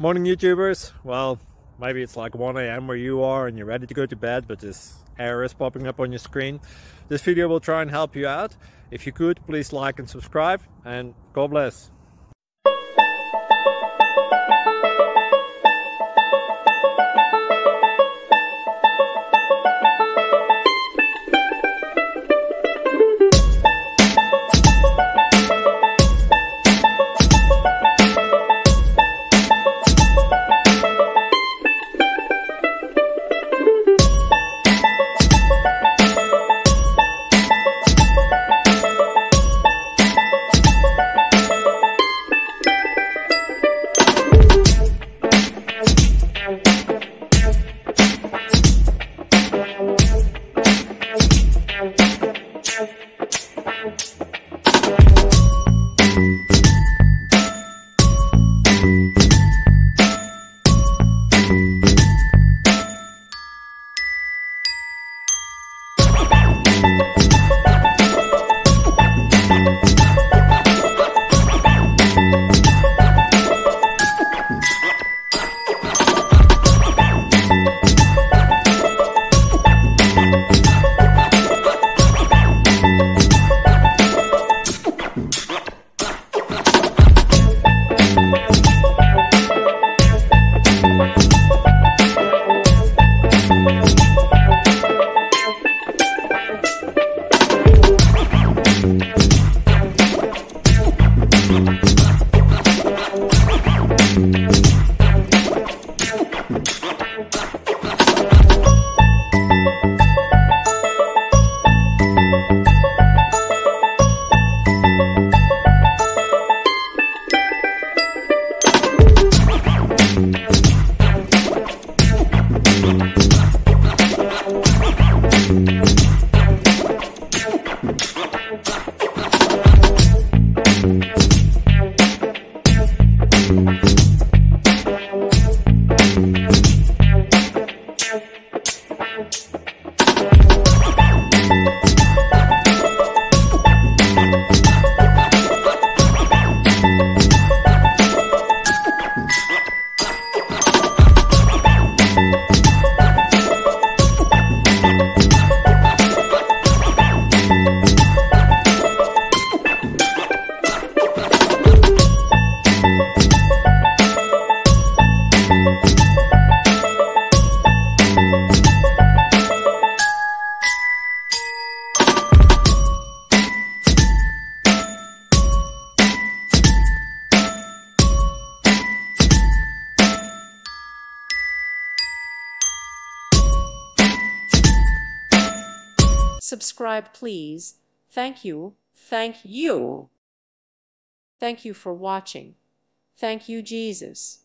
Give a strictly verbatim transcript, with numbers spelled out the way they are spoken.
Morning YouTubers. Well, maybe it's like one A M where you are and you're ready to go to bed, but this error is popping up on your screen. This video will try and help you out. If you could, please like and subscribe, and God bless. Subscribe, please. Thank you. Thank you. Thank you for watching. Thank you, Jesus.